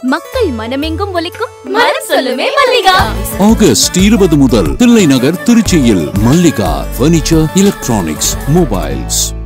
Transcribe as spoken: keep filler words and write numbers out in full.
மக்கள் மனமெங்கும் ஒலிக்கும் மனம் சொல்லுமே மல்லிகா. ஆகஸ்ட் இருபது முதல் தில்லை நகர் திருச்சியில் மல்லிகா பர்னிச்சர், எலக்ட்ரானிக்ஸ், மொபைல்ஸ்.